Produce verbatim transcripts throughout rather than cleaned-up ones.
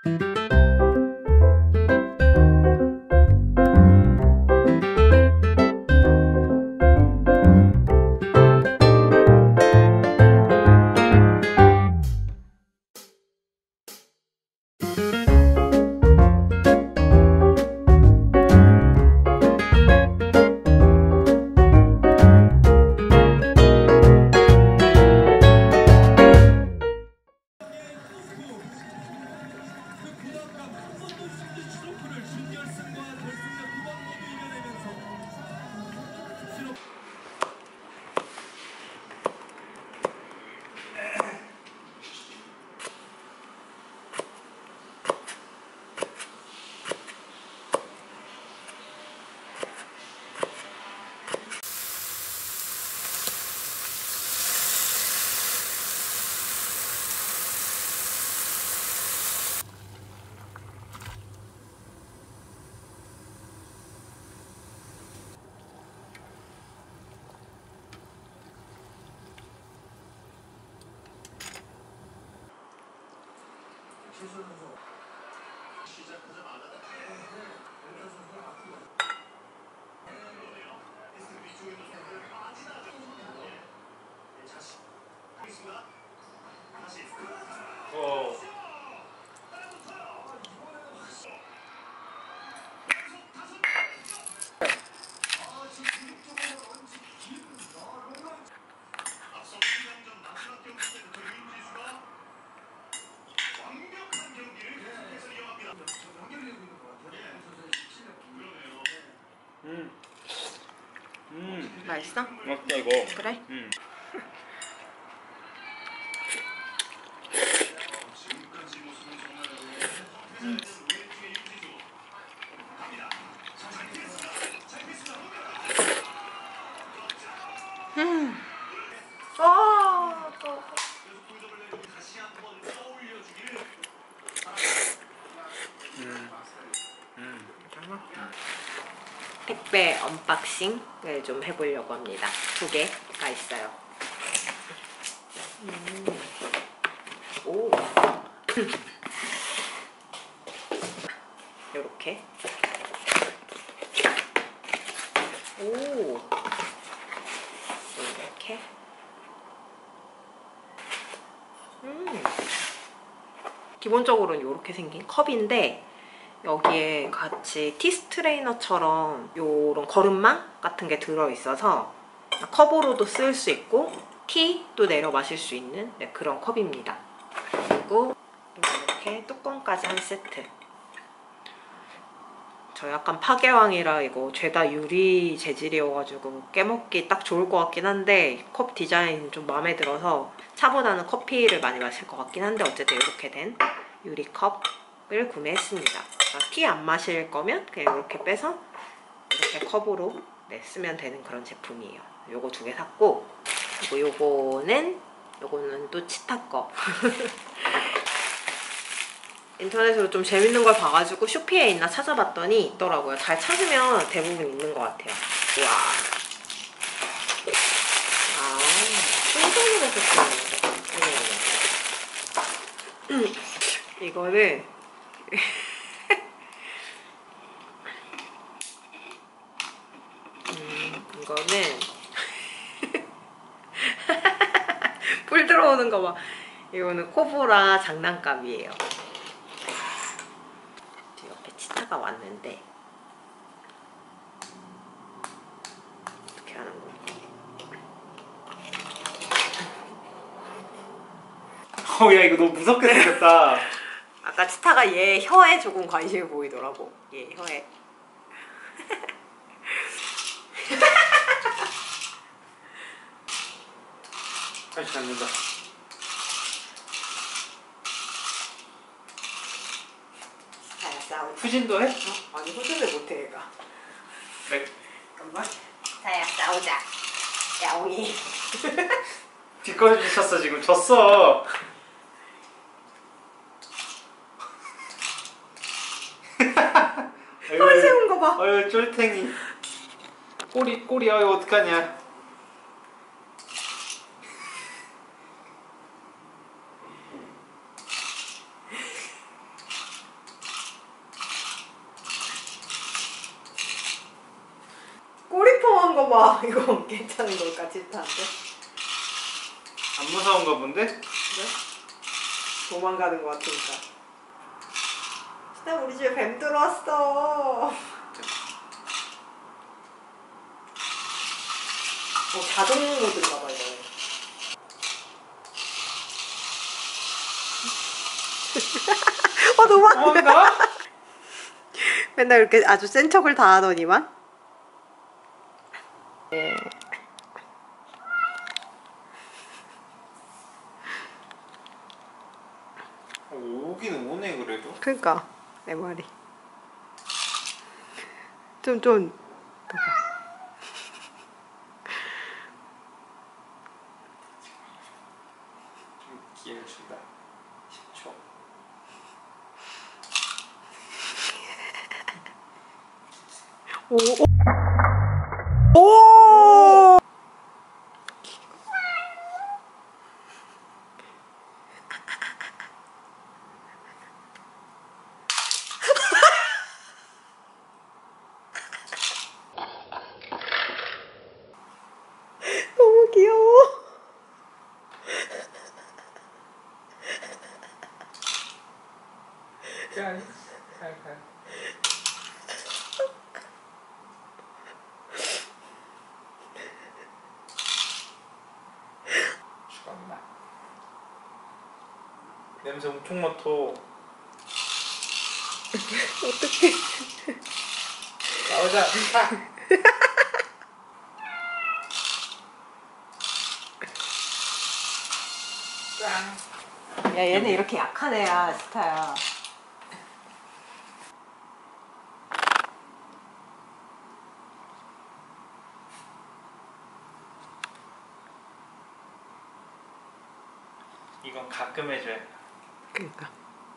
어. 음. 음. 맛있어? 맛있다 이거. 그래? 음. 음. 음. 아, 또. 음. 음. 택배 언박싱을 좀 해보려고 합니다. 두 개가 있어요. 음. 오. 요렇게. 오. 이렇게. 음. 기본적으로는 이렇게 생긴 컵인데 여기에 같이 티스트레이너처럼 요런 거름망 같은 게 들어있어서 컵으로도 쓸 수 있고 티도 내려 마실 수 있는 네, 그런 컵입니다. 그리고 이렇게 뚜껑까지 한 세트. 저 약간 파괴왕이라 이거 죄다 유리 재질이어가지고 깨먹기 딱 좋을 것 같긴 한데 컵 디자인 좀 마음에 들어서 차보다는 커피를 많이 마실 것 같긴 한데 어쨌든 이렇게 된 유리컵을 구매했습니다. 티 안 마실 거면 그냥 이렇게 빼서 이렇게 컵으로 네, 쓰면 되는 그런 제품이에요. 요거 두 개 샀고 그리고 요거는 요거는 또 치타 거. 인터넷으로 좀 재밌는 걸 봐가지고 쇼피에 있나 찾아봤더니 있더라고요. 잘 찾으면 대부분 있는 것 같아요. 우와. 아, 충전을 했었어요. 이거는 음, 이거는 불 들어오는 거 봐. 이거는 코브라 장난감이에요. 옆에 치타가 왔는데 어떻게 하는 거야? 어, 야 이거 너무 무섭게 생겼다. 아까 치타가 얘 혀에 조금 관심이 보이더라고. 얘 혀에. 다시 앉는다. 자야 싸우자. 후진도 해? 어? 아니 후진을 못해 얘가. 네. 잠깐만. 자야 싸우자. 야옹이. 뒷걸음질 쳤어 지금. 졌어. 털 세운 거 봐. 아유 쫄탱이. 꼬리 꼬리 아유 어떡하냐. 거 봐. 이거 괜찮은 걸까 치타한테? 안 무서운가 본데? 그래? 도망가는 거 같으니까. 치타 우리 집에 뱀 들어왔어. 어, 자동 모드인가 봐 이거. 어 도망가. 도망가? 맨날 이렇게 아주 센 척을 다 하더니만. 네. 오긴 오네 그래도. 그러니까 내 말이. 좀 좀. 좀 기회를 준다. 십 초. 오. 오. 오! 너무 귀여워. 잘, 잘, 잘. 죽었나? 냄새 엄청 맡아. 어떡해. 나오자. 자. 짠. 야 얘는 이렇게 약한 애야 스타야. 이건 가끔 해줘야 돼. 그러니까.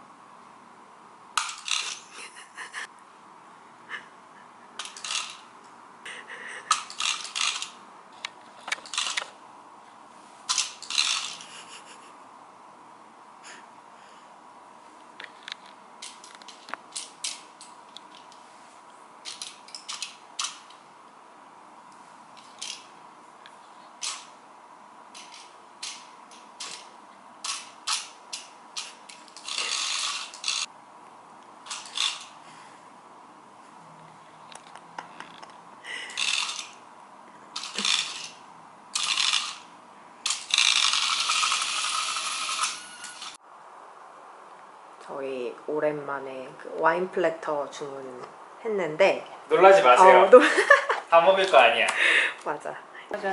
저희 오랜만에 그 와인 플래터 주문했는데 놀라지 마세요. 어, 노... 다 먹을 거 아니야. 맞아. 짜잔.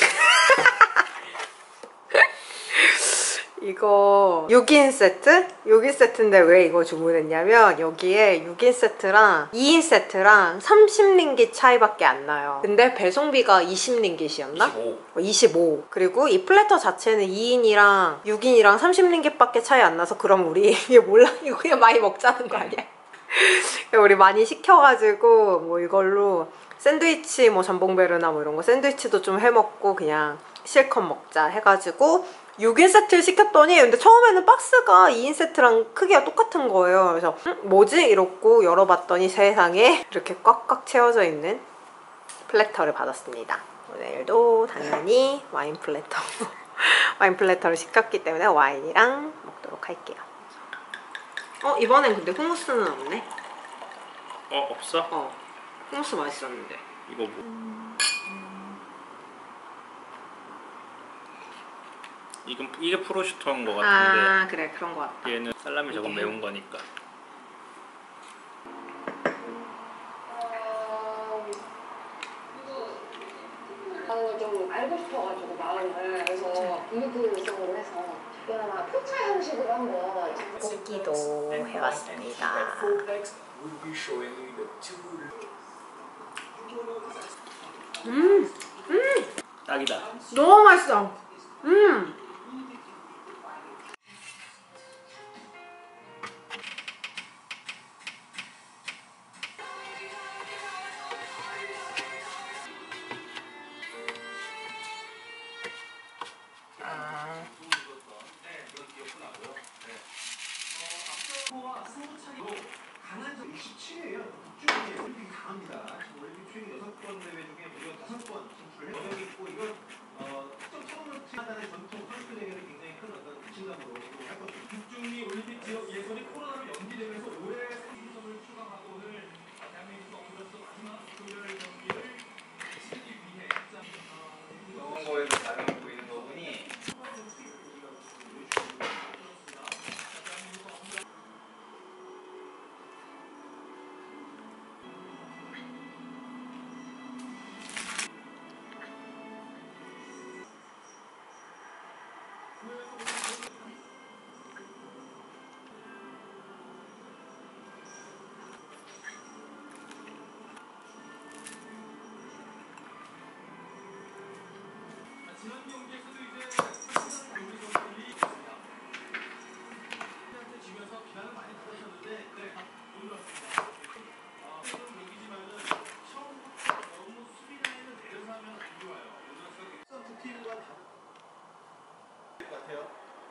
이거 육 인 세트? 육 인 세트인데 왜 이거 주문했냐면 여기에 육 인 세트랑 이 인 세트랑 삼십 링깃 차이밖에 안 나요. 근데 배송비가 이십 링깃이었나? 이십오. 어, 이십오. 그리고 이 플래터 자체는 이 인이랑 육 인이랑 삼십 링깃밖에 차이 안 나서 그럼 우리 이게 몰라? 이거 그냥 많이 먹자는 거 아니야? 우리 많이 시켜가지고 뭐 이걸로 샌드위치 뭐 잠봉베르나 뭐 이런 거 샌드위치도 좀 해먹고 그냥 실컷 먹자 해가지고 육 인 세트를 시켰더니 근데 처음에는 박스가 이 인 세트랑 크기가 똑같은 거예요. 그래서 음, 뭐지? 이러고 열어봤더니 세상에 이렇게 꽉꽉 채워져 있는 플래터를 받았습니다. 오늘도 당연히 와인 플래터 와인 플래터를 시켰기 때문에 와인이랑 먹도록 할게요. 어? 이번엔 근데 후무스는 없네? 어 없어? 어 후무스 맛있었는데. 이거 뭐? 이건 이게 프로슈터인 거 같은데. 아 그래 그런 거 같다. 얘는 살라미 저건 이게. 매운 거니까. 나는 좀 알고 싶어가지고 마음을 그래서 이그 요청으로 해서 그나마 포차 형식으로 한번 굽기도 해봤습니다. 음, 음, 딱이다. 너무 맛있어. 음. 육십칠이에요. 국중이 올림픽이 강합니다. 지금 올림픽 최근 여섯 번 대회 중에 무려 다섯 번 진출을 해요. 있고 이건 어, 특정 토너먼트 하나의 전통 선수들에게는 굉장히 큰 어떤 자신감으로 할 것입니다. 국중이 올림픽 지역 예선이 코로나로 연기되면서 올해 선수점을 추가하고 오늘 대한민국 어느덧 마지막 금요일 경기를 치르기 위해 그런 거에도 반응을 보이는 거 보니 지난 경기에서도 이제 우리 선수들이 한테 지면서 비난을 많이 받으셨는데 네, 놀랐습니다. 아, 그런 경기지만은 처음부터 너무 수비 라인을 내려서 하면 안 좋아요. 오늘 두 팀과 다 것 같아요.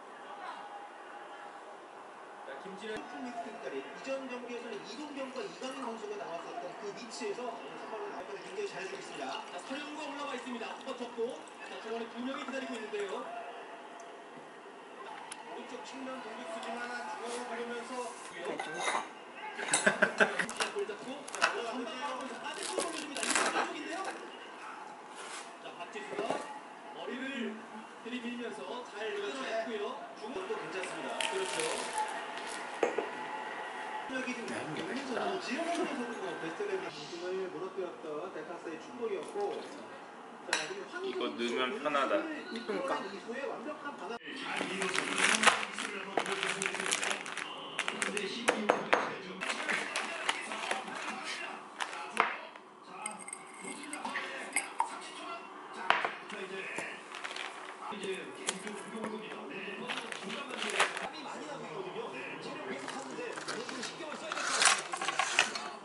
자, 김진현 미드필더리 이전 경기에서는 이동경과 이강인 선수가 나왔었던 그 위치에서 오늘 선발로 나왔던 굉장히 잘해주고 있습니다. 자, 서영우가 올라와 있습니다. 뻗쳤고 자, 중원에 두 명이 기다리고 있는데요. 오른쪽 측면 공격수진 하나 중앙을 부르면서 볼 잡고 자, 올라가는데요. 빠지고 올려줍니다. 이거 쪽인데요. 자, 박지수가 머리를 들이밀면서 잘 끌어냈고요. 중원도 괜찮습니다. 그렇죠. 여기 좀 있는 선수, 지영훈 선수도 베스트 레벨 우승을 무너뜨렸던 델타스의 충돌이었고, 자, 그리고 황희조 이거 선수, 넣으면 편하다. 그러니까. 이후에 완벽한 방안. 많이 남았거든요. 체력 계속 하는데 그것도 신경을 써야 될 것 같아요.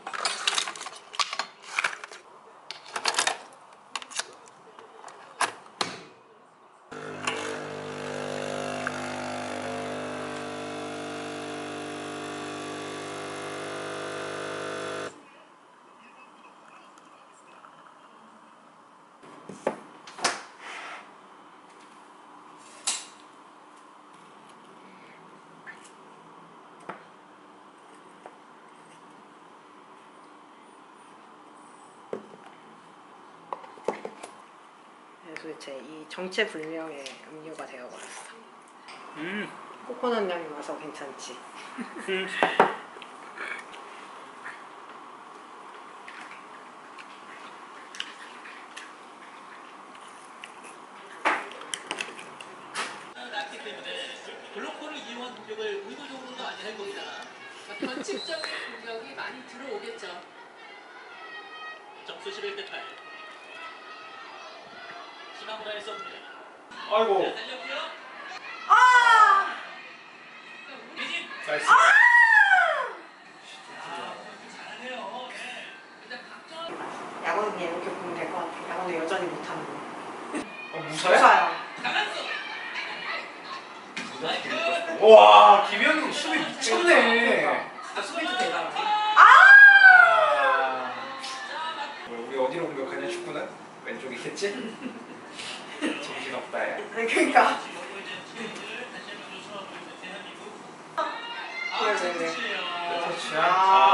도대체 이 정체불명의 음료가 되어버렸어. 음. 코코넛 향이 와서 괜찮지. 음. 낮기 때문에 블로커를 이용한 공격을 의도적으로는 많이 할 겁니다. 변칙적인 공격이 많이 들어오겠죠. 점수 십일 대 팔. 시나무라의 서브입니다. 아이고. 자, 달렸고요. 아! 이진. 나이스. 아, 잘하네요. 네. 일단 박정 야구는 그냥 이렇게 보면 될 것 같아. 야구는 여전히 못하는 거. 어, 무사야? 무사야. 강한수. 나이스. 와, 김현우 수비 미쳤네. 아, 수비도 대단하지. 아. 우리 어디로 공격하냐 축구는? 왼쪽이겠지? 정신없다 야. 네, 그러니까. 아, 네, 네, 네. 네. 그렇죠. 아.